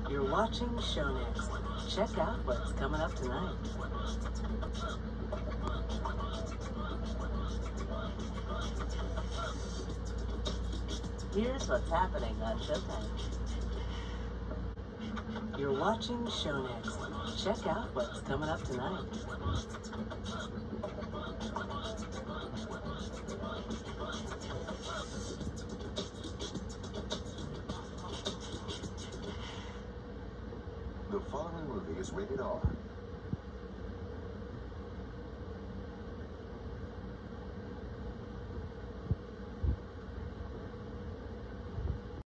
You're watching Show Next. Check out what's coming up tonight. Here's what's happening on Showtime. You're watching Show Next. Check out what's coming up tonight. The following movie is rated R.